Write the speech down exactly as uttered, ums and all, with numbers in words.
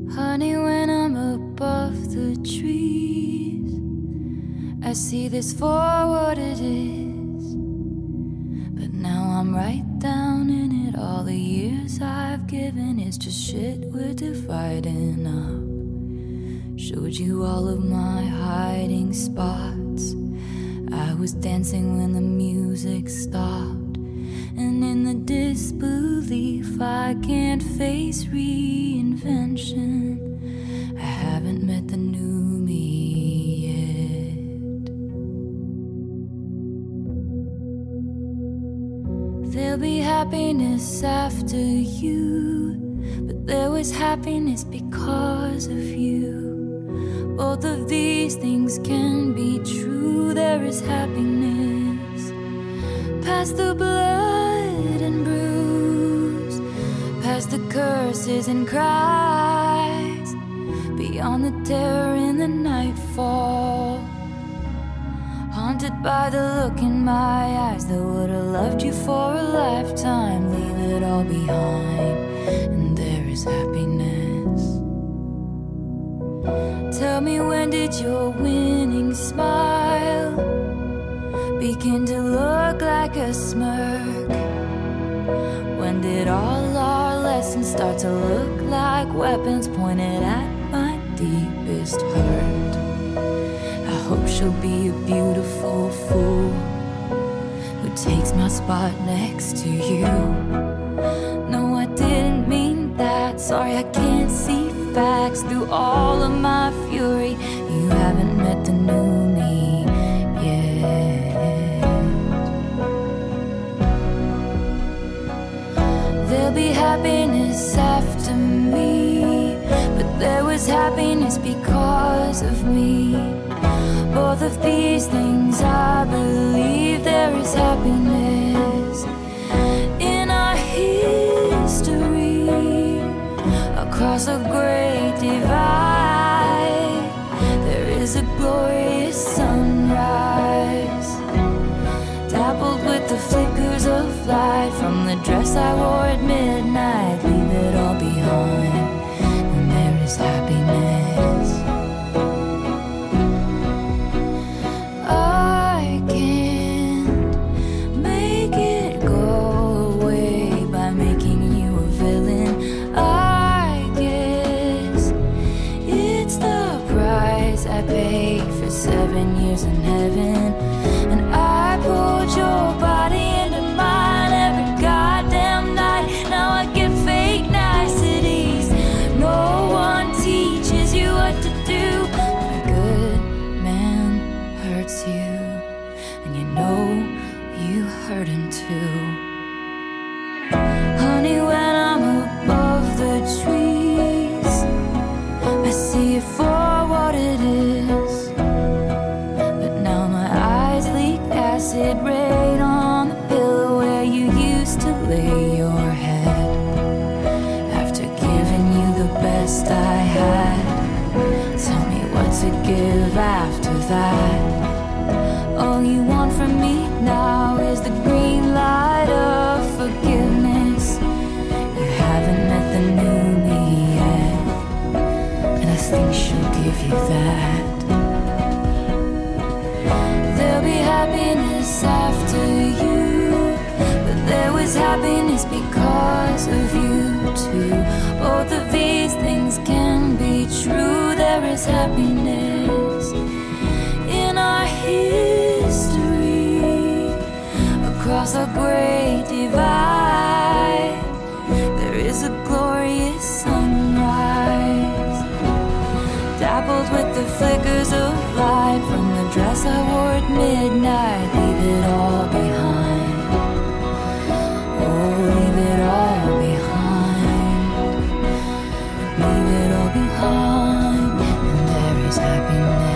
Honey, when I'm above the trees, I see this for what it is. But now I'm right down in it. All the years I've given is just shit we're dividing up. Showed you all of my hiding spots. I was dancing when the music stopped, and in the disbelief I can't face reinvention. I haven't met the new me yet. There'll be happiness after you, but there was happiness because of you. Both of these things can be true. There is happiness past the blood and bruise, past the curses and cries, beyond the terror in the nightfall. Haunted by the look in my eyes that would've loved you for a lifetime. Leave it all behind, and there is happiness. Tell me, when did your winning smile begin to look like a smirk? When did all our lessons start to look like weapons pointed at my deepest hurt? I hope she'll be a beautiful fool who takes my spot next to you. No, I didn't mean that. Sorry, I can't see facts through all of my fury. You haven't met the new me yet. There'll be happiness after me, but there was happiness because of me. Both of these things I believe. There is happiness in our history, across a great divide. There is a glorious sunrise, dappled with the flickers of light from the dress I wore at midnight. Leave it all behind, and there is happiness. I can't make it go away by making you a villain. I guess it's the price I paid for seven years in heaven. And I pulled your body into mine every goddamn night. Now I get fake niceties. No one teaches you what to do. A good man hurts you, and you know you hurt him too. Honey, when I'm above the trees, I see it for what it is. But now my eyes leak acid rain on the pillow where you used to lay your head. After giving you the best I had, tell me what to give after that. All you want from me now is the green light of forgiveness. You haven't met the new me yet, and I think she'll give you that. There'll be happiness after you, but there was happiness because of you too. Both of these things can be true. There is happiness in our history, across a great divide. There is a glorious sunrise, dappled with the flickers of light from the dress I wore at midnight. Leave it all behind. Oh, leave it all behind. Leave it all behind, and there is happiness.